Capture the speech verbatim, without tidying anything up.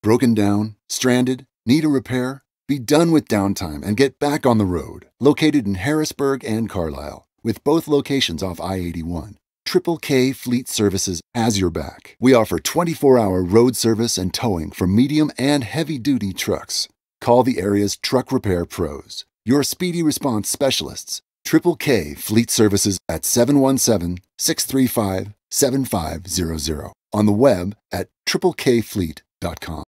Broken down? Stranded? Need a repair? Be done with downtime and get back on the road. Located in Harrisburg and Carlisle, with both locations off I eighty-one. Triple K Fleet Services has your back. We offer twenty-four hour road service and towing for medium and heavy-duty trucks. Call the area's truck repair pros, your speedy response specialists. Triple K Fleet Services at seven one seven, six three five, seven five zero zero. On the web at triple k fleet dot com.